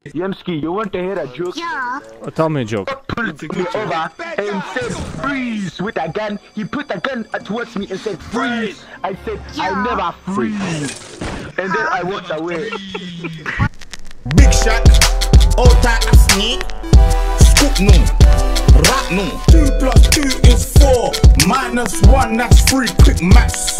Jameskii, you want to hear a joke? Yeah. Oh, tell me a joke. Pulled me over and said freeze with a gun. He put a gun towards me and said freeze. I said I never freeze. And then I walked away. Big shot, all tight as sneak. Scoop no, rat no. 2 + 2 is 4, -1 that's 3. Quick maths.